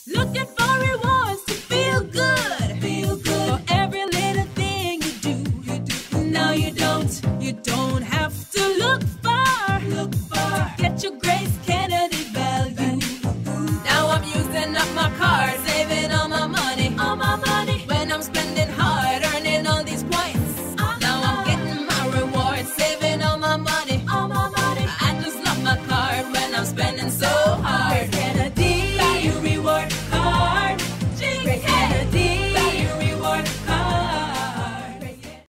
Looking for rewards to feel good. Feel good. For every little thing you do. No, you don't have